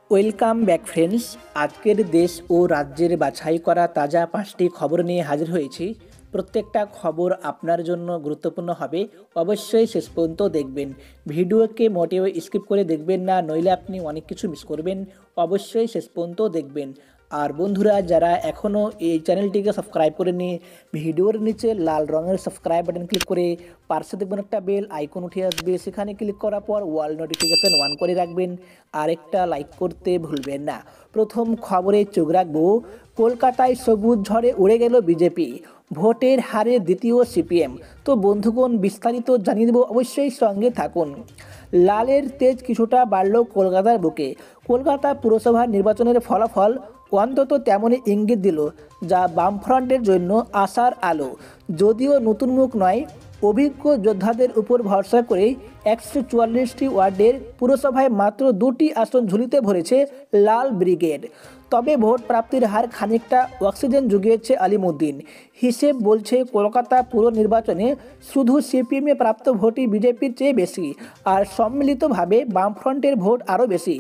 Welcome back friends. আজকের দেশ ও রাজ্যের বাছাই করা তাজা 5টি খবর নিয়ে হাজির হয়েছি। প্রত্যেকটা খবর আপনার জন্য গুরুত্বপূর্ণ হবে, অবশ্যই শেষ পর্যন্ত দেখবেন। ভিডিওকে মোটেও স্কিপ করে দেখবেন না, নইলে আপনি অনেক কিছু মিস করবেন। অবশ্যই শেষ পর্যন্ত দেখবেন। আর বন্ধুরা, যারা এখনও এই চ্যানেলটিকে সাবস্ক্রাইব করেনি, ভিডিওর নিচে লাল রঙের সাবস্ক্রাইব বাটন ক্লিক করে পাশে দেখবেন একটা বেল আইকন উঠে আসবে, সেখানে ক্লিক করার পর ওয়াল নোটিফিকেশন অন করে রাখবেন। আর একটা লাইক করতে ভুলবেন না। প্রথম খবরে চোখ রাখবো, কলকাতায় সবুজ ঝড়ে উড়ে গেল বিজেপি, ভোটের হারে দ্বিতীয় সিপিএম। তো বন্ধুগণ, বিস্তারিত জানিয়ে দেবো, অবশ্যই সঙ্গে থাকুন। লালের তেজ কিছুটা বাড়ল কলকাতার বুকে। কলকাতা পুরসভা নির্বাচনের ফলাফল অন্তত তেমনই ইঙ্গিত দিল, যা বামফ্রন্টের জন্য আশার আলো। যদিও নতুন মুখ নয়, অভিজ্ঞ যোদ্ধাদের উপর ভরসা করেই 144টি ওয়ার্ডের পুরসভায় মাত্র 2টি আসন ঝুলিতে ভরেছে লাল ব্রিগেড। তবে ভোট প্রাপ্তির হার খানিকটা অক্সিজেন জুগিয়েছে আলিমুদ্দিন। হিসেব বলছে কলকাতা পুর নির্বাচনে শুধু সিপিএমে প্রাপ্ত ভোটই বিজেপির চেয়ে বেশি, আর সম্মিলিতভাবে বামফ্রন্টের ভোট আরও বেশি,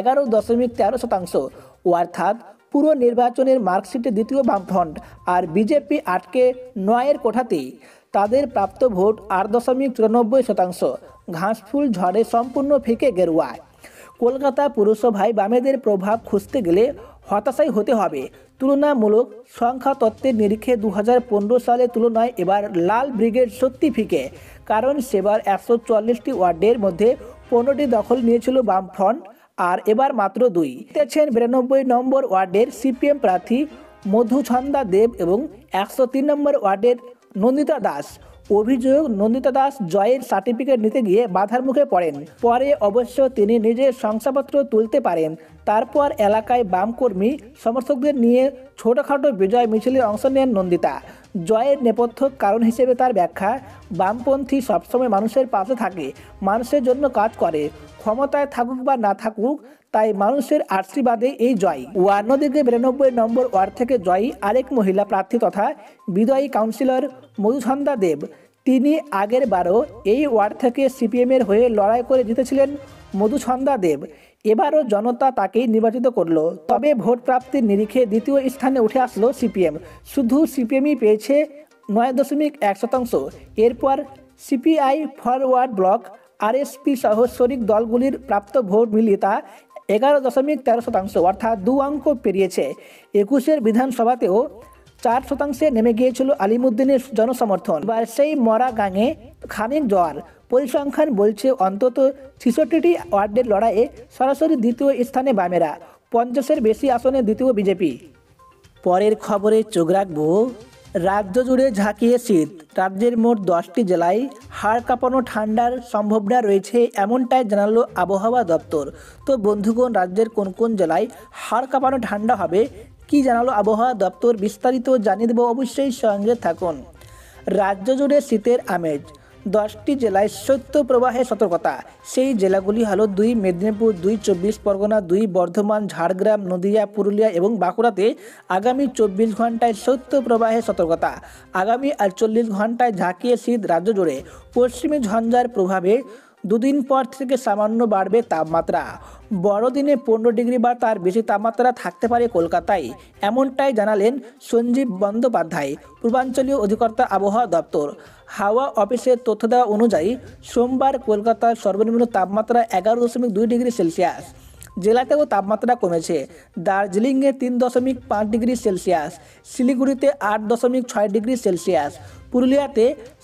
11.13%। অর্থাৎ পুরো নির্বাচনের মার্কশিটে দ্বিতীয় বামফ্রন্ট, আর বিজেপি আটকে 9-এর কোঠাতেই। তাদের প্রাপ্ত ভোট 8.94%। ঘাসফুল ঝড়ে সম্পূর্ণ ফিকে গেরুয়া। কলকাতা পুরসভায় বামেদের প্রভাব খুঁজতে গেলে হতাশাই হতে হবে। তুলনামূলক সংখ্যা তত্ত্বের নিরিখে 2015 সালের তুলনায় এবার লাল ব্রিগেড সত্যি ফিকে, কারণ সেবার 144টি ওয়ার্ডের মধ্যে 15টি দখল নিয়েছিল বামফ্রন্ট, আর এবার মাত্র 2। জিতেছেন 92 নম্বর ওয়ার্ডের সিপিএম প্রার্থী মধুছন্দা দেব এবং 103 নম্বর ওয়ার্ডের নন্দিতা দাস। অভিযোগ, নন্দিতা দাস জয়ের সার্টিফিকেট নিতে গিয়ে বাধার মুখে পড়েন। পরে অবশ্য তিনি নিজের শংসাপত্র তুলতে পারেন। তারপর এলাকায় বামকর্মী সমর্থকদের নিয়ে ছোটোখাটো বিজয় মিছিলে অংশ নেন নন্দিতা। জয়ের নেপথ্য কারণ হিসেবে তার ব্যাখ্যা, বামপন্থী সবসময় মানুষের পাশে থাকে, মানুষের জন্য কাজ করে, ক্ষমতায় থাকুক বা না থাকুক, তাই মানুষের আশীর্বাদে এই জয়। অন্যদিকে 92 নম্বর ওয়ার্ড থেকে জয়ী আরেক মহিলা প্রার্থী তথা বিদায়ী কাউন্সিলর মধুছন্দা দেব। তিনি আগের বারও এই ওয়ার্ড থেকে সিপিএমের হয়ে লড়াই করে জিতেছিলেন মধুছন্দা দেব। এবারও জনতা তাকেই নির্বাচিত করলো। তবে ভোট প্রাপ্তির নিরিখে দ্বিতীয় স্থানে উঠে আসলো সিপিএম। শুধু সিপিএমই পেয়েছে 9.1%। এরপর সিপিআই ফরওয়ার্ড ব্লক, আরএসপি সহ শরিক দলগুলির প্রাপ্ত ভোট মিলিয়ে তা 11.13%, অর্থাৎ 2 অঙ্ক পেরিয়েছে। 21-এর বিধানসভাতেও 4% নেমে গিয়েছিল আলিমুদ্দিনের জনসমর্থন। এবার সেই মরা গাঙে খানিক জ্বর। পরিসংখ্যান বলছে অন্তত 66টি ওয়ার্ডের লড়াইয়ে সরাসরি দ্বিতীয় স্থানে বামেরা, 50-এর বেশি আসনে দ্বিতীয় বিজেপি। পরের খবরে চোখ রাখবো, রাজ্য জুড়ে ঝাঁকিয়ে শীত। রাজ্যের মোট 10টি জেলায় হাড় কাঁপানো ঠান্ডার সম্ভাবনা রয়েছে, এমনটাই জানালো আবহাওয়া দপ্তর। তো বন্ধুগণ, রাজ্যের কোন কোন জেলায় হাড় কাঁপানো ঠান্ডা হবে, কি জানালো আবহাওয়া দপ্তর, বিস্তারিত জানিয়ে দেবো, অবশ্যই সঙ্গে থাকুন। রাজ্য জুড়ে শীতের আমেজ, 10টি জেলায় শৈত্যপ্রবাহের সতর্কতা। সেই জেলাগুলি হলো 2 মেদিনীপুর, 2 24 পরগনা, 2 বর্ধমান, ঝাড়গ্রাম, নদিয়া, পুরুলিয়া এবং বাঁকুড়াতে আগামী 24 ঘন্টায় শৈত্যপ্রবাহের সতর্কতা। আগামী 48 ঘন্টায় ঝাঁকিয়ে শীত রাজ্য জুড়ে। পশ্চিমী ঝঞ্ঝার প্রভাবে দুদিন পর থেকে সামান্য বাড়বে তাপমাত্রা। বড়দিনে 15 ডিগ্রি বা তার বেশি তাপমাত্রা থাকতে পারে কলকাতায়, এমনটাই জানালেন সঞ্জীব বন্দ্যোপাধ্যায়, পূর্বাঞ্চলীয় অধিকর্তা আবহাওয়া দপ্তর। হাওয়া অফিসের তথ্য দেওয়া অনুযায়ী সোমবার কলকাতার সর্বনিম্ন তাপমাত্রা 11.2 ডিগ্রি সেলসিয়াস। জেলাতেও তাপমাত্রা কমেছে। দার্জিলিংয়ে 3.5 ডিগ্রি সেলসিয়াস, শিলিগুড়িতে 8.6 ডিগ্রি সেলসিয়াস, পুরুলিয়াতে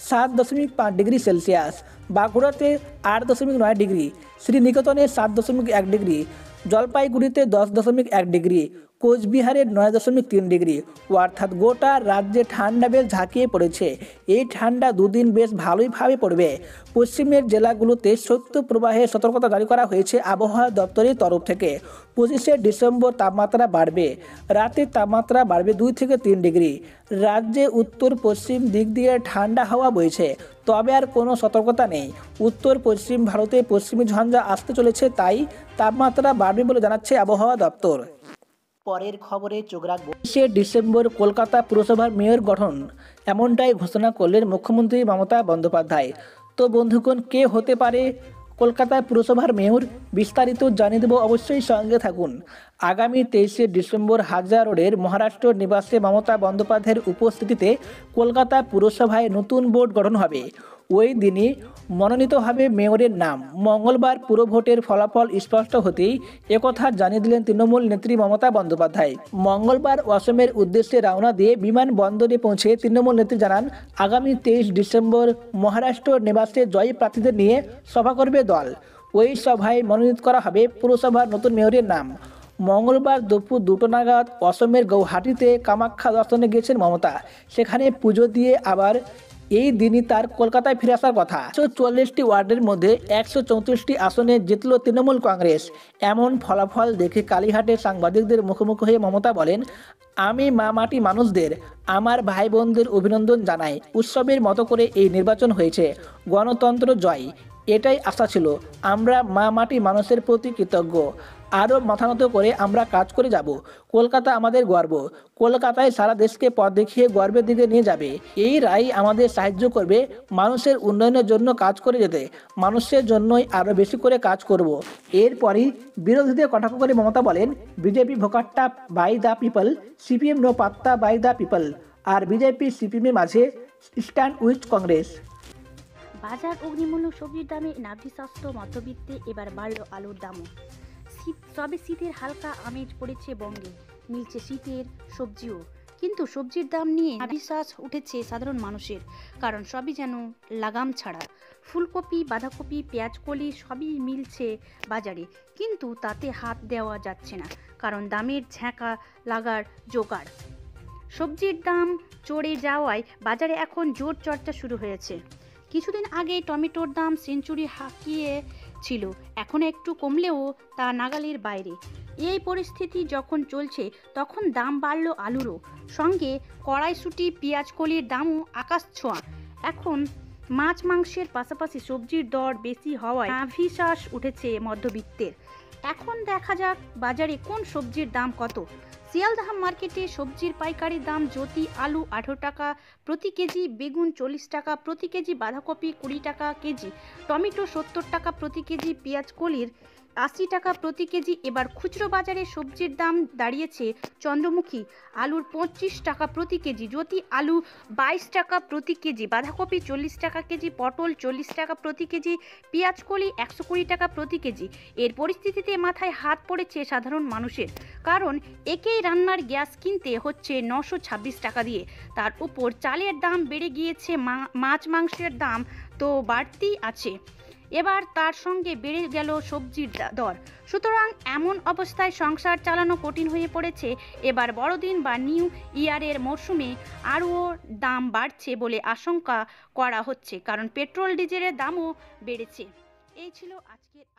7.5 ডিগ্রি সেলসিয়াস, বাঁকুড়াতে 8.9 ডিগ্রি, শ্রীনিকেতনে 7.1 ডিগ্রি, জলপাইগুড়িতে 10.1 ডিগ্রি, কোচবিহারে 9.3 ডিগ্রি। অর্থাৎ গোটা রাজ্যে ঠান্ডা বেশ ঝাঁকিয়ে পড়েছে। এই ঠান্ডা দুদিন বেশ ভালোইভাবে পড়বে। পশ্চিমের জেলাগুলোতে শৈত্যপ্রবাহের সতর্কতা জারি করা হয়েছে আবহাওয়া দপ্তরের তরফ থেকে। 25শে ডিসেম্বর তাপমাত্রা বাড়বে। রাতের তাপমাত্রা বাড়বে 2 থেকে 3 ডিগ্রি। রাজ্যে উত্তর পশ্চিম দিক দিয়ে ঠান্ডা হাওয়া বইছে, তবে আর কোনো সতর্কতা নেই। উত্তর পশ্চিম ভারতে পশ্চিমী ঝঞ্ঝা আসতে চলেছে, তাই তাপমাত্রা বাড়বে বলে জানাচ্ছে আবহাওয়া দপ্তর। পরের খবরে চোখ রাখবো, 20শে ডিসেম্বর কলকাতা পুরসভার মেয়র গঠন, এমনটাই ঘোষণা করলেন মুখ্যমন্ত্রী মমতা বন্দ্যোপাধ্যায়। তো বন্ধুগণ, কে হতে পারে কলকাতায় পুরসভার মেয়র, বিস্তারিত জানিয়ে দেব, অবশ্যই সঙ্গে থাকুন। আগামী 23শে ডিসেম্বর হাজরা রোডের মহারাষ্ট্র নিবাসে মমতা বন্দ্যোপাধ্যায়ের উপস্থিতিতে কলকাতা পুরসভায় নতুন বোর্ড গঠন হবে। ওই দিনই মনোনীত হবে মেয়রের নাম। মঙ্গলবার পুরভোটের ফলাফল স্পষ্ট হতেই একথা জানিয়ে দিলেন তৃণমূল নেত্রী মমতা বন্দ্যোপাধ্যায়। মঙ্গলবার অসমের উদ্দেশ্যে রওনা দিয়ে বিমানবন্দরে পৌঁছে তৃণমূল নেত্রী জানান, আগামী 23 ডিসেম্বর মহারাষ্ট্র নিবাসে জয়ী প্রার্থীদের নিয়ে সভা করবে দল। ওই সভায় মনোনীত করা হবে পুরসভার নতুন মেয়রের নাম। মঙ্গলবার দুপুর 2টা নাগাদ অসমের গৌহাটিতে কামাখ্যা দর্শনে গিয়েছেন মমতা। সেখানে পুজো দিয়ে আবার এই দিনই তার কলকাতায় ফিরে আসার কথা। 144টি ওয়ার্ডের মধ্যে 134টি আসনে জিতল তৃণমূল কংগ্রেস। এমন ফলাফল দেখে কালীঘাটে সাংবাদিকদের মুখোমুখি হয়ে মমতা বলেন, আমি মা মাটি মানুষদের, আমার ভাই বোনদের অভিনন্দন জানাই। উৎসবের মতো করে এই নির্বাচন হয়েছে, গণতন্ত্র জয়, এটাই আশা ছিল। আমরা মা মাটি মানুষের প্রতি কৃতজ্ঞ। আরও মাথা নত করে আমরা কাজ করে যাব। কলকাতা আমাদের গর্ব। কলকাতায় সারা দেশকে পথ দেখিয়ে গর্বের দিকে নিয়ে যাবে। এই রায় আমাদের সাহায্য করবে মানুষের উন্নয়নের জন্য কাজ করে যেতে। মানুষের জন্যই আরও বেশি করে কাজ করব। এরপরই বিরোধীদের কটাক্ষ করে মমতা বলেন, বিজেপি ভোকাট্টা by the people, CPM no পাত্তা বাই দ্য পিপল। আর বিজেপি সিপিএমের মাঝে স্ট্যান্ড উইথ কংগ্রেস। বাজার অগ্নিমূল্য সবজির দামে নাভিশ্বাস্ত মধ্যবিত্তে এবার বাড়ল আলুর দামও। তবে শীতের হালকা আমেজ পড়েছে বঙ্গে, মিলছে শীতের সবজিও। কিন্তু সবজির দাম নিয়ে নাভিশ্বাস উঠেছে সাধারণ মানুষের, কারণ সবই যেন লাগাম ছাড়া। ফুলকপি, বাঁধাকপি, পেঁয়াজকলি সবই মিলছে বাজারে, কিন্তু তাতে হাত দেওয়া যাচ্ছে না, কারণ দামের ঝাঁকা লাগার জোগাড়। সবজির দাম চড়ে যাওয়ায় বাজারে এখন জোর চর্চা শুরু হয়েছে। কিছুদিন আগে টমেটোর দাম সেঞ্চুরি হাঁকিয়েছিল, এখন একটু কমলেও তা নাগালের বাইরে। এই পরিস্থিতি যখন চলছে তখন দাম বাড়ল আলুরও, সঙ্গে কড়াইশুঁটি, পেঁয়াজকলির দামও আকাশ ছোঁয়া। এখন মাছ মাংসের পাশাপাশি সবজির দর বেশি হওয়ায় নাভিশ্বাস উঠেছে মধ্যবিত্তের। এখন দেখা যাক বাজারে কোন সবজির দাম কত। শিয়ালদহ মার্কেটে সবজির পাইকারি দাম: জ্যোতি আলু 18 টাকা প্রতি কেজি, বেগুন 40 টাকা প্রতি কেজি, বাঁধাকপি 20 টাকা কেজি, টমেটো 70 টাকা প্রতি কেজি, পেঁয়াজকলির 80 টাকা প্রতি কেজি। এবার খুচরো বাজারে সবজির দাম দাঁড়িয়েছে: চন্দ্রমুখী আলুর 25 টাকা প্রতি কেজি, জ্যোতি আলু 22 টাকা প্রতি কেজি, বাঁধাকপি 40 টাকা কেজি, পটল 40 টাকা প্রতি কেজি, পেঁয়াজকলি 120 টাকা প্রতি কেজি। এর পরিস্থিতিতে মাথায় হাত পড়েছে সাধারণ মানুষের, কারণ একেই রান্নার গ্যাস কিনতে হচ্ছে 926 টাকা দিয়ে। তার উপর চালের দাম বেড়ে গিয়েছে, মাছ মাংসের দাম তো বাড়তেই আছে, এবার তার সঙ্গে বেড়ে গেল সবজির দর। সুতরাং এমন অবস্থায় সংসার চালানো কঠিন হয়ে পড়েছে। এবার বড়দিন বা নিউ ইয়ারের মরশুমে আরও দাম বাড়ছে বলে আশঙ্কা করা হচ্ছে, কারণ পেট্রোল ডিজেলের দামও বেড়েছে। এই ছিল আজকের